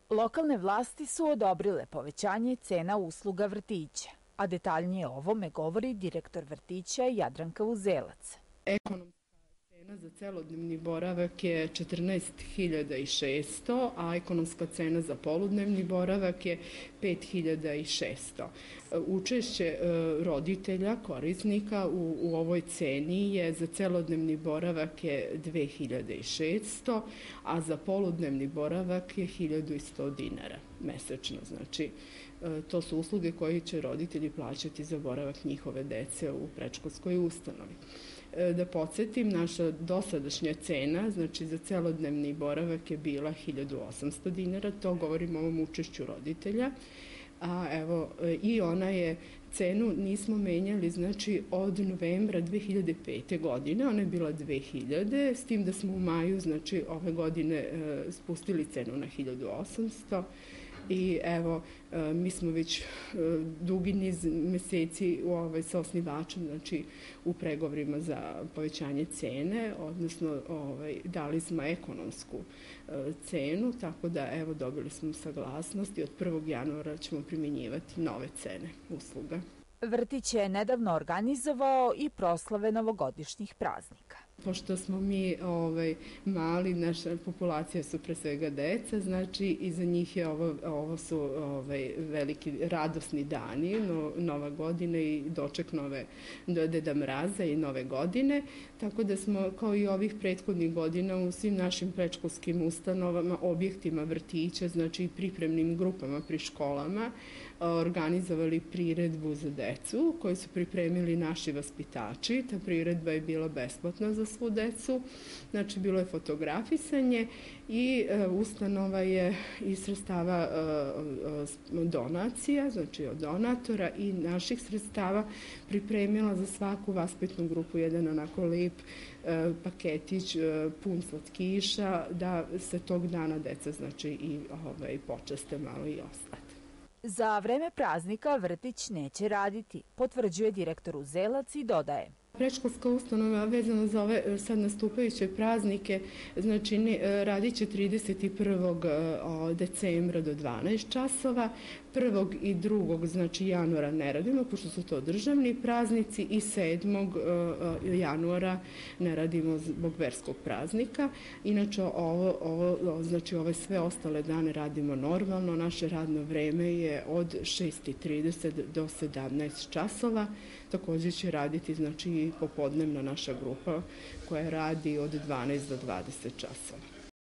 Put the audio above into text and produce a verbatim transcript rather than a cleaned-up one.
Lokalne vlasti su odobrile povećanje cena usluga vrtića, a detaljnije o ovome govori direktor vrtića Jadranka Uzelac. Ekonomska cena za celodnevni boravak je četrnaest hiljada šesto, a ekonomska cena za poludnevni boravak je pet hiljada šesto. Učešće roditelja, korisnika u, u ovoj ceni je za celodnevni boravak je dve hiljade šesto, a za poludnevni boravak je hiljadu sto dinara mesečno. Znači, to su usluge koje će roditelji plaćati za boravak njihove dece u predškolskoj ustanovi. Da podsjetim, naša dosadašnja cena, znači za celodnevni boravak je bila hiljadu osamsto dinara, to govorimo o ovom učešću roditelja, a evo i ona je, cenu nismo menjali znači od novembra dve hiljade pete. godine, ona je bila dve hiljade, s tim da smo u maju znači ove godine spustili cenu na hiljadu osamsto. I evo, mi smo već dugi niz meseci u ovaj, sa osnivačem, znači u pregovorima za povećanje cene, odnosno ovaj, dali smo ekonomsku cenu, tako da evo dobili smo saglasnost i od prvog januara ćemo primjenjivati nove cene usluga. Vrtić je nedavno organizovao i proslave novogodišnjih praznika. Pošto smo mi ovaj, mali, naša populacija su pre svega deca, znači i za njih je ovo, ovo su ovaj, veliki radosni dani, no, nova godina i doček nove Deda Mraza i nove godine, tako da smo kao i ovih prethodnih godina u svim našim predškolskim ustanovama, objektima vrtića, znači i pripremnim grupama pri školama, organizovali priredbu za decu koju su pripremili naši vaspitači. Ta priredba je bila besplatna za svu decu, znači bilo je fotografisanje i e, ustanova je iz sredstava e, donacija, znači od donatora i naših sredstava pripremila za svaku vaspitnu grupu jedan onako lep e, paketić e, pun slatkiša da se tog dana deca znači i ovaj, počaste malo i ostate. Za vreme praznika vrtić neće raditi, potvrđuje direktor Uzelac i dodaje. Predškolska ustanova vezano za ove sad nastupajuće praznike, znači ne, radit će trideset prvog decembra do dvanaest časova, prvog i drugog znači januara ne radimo, pošto su to državni praznici, i sedmog januara ne radimo zbog verskog praznika. Inače, ovo, ovo, znači ove sve ostale dane radimo normalno, naše radno vreme je od šest i trideset do sedamnaest časova, takođe će raditi znači popodnevna naša grupa koja radi od dvanaest do dvadeset časova.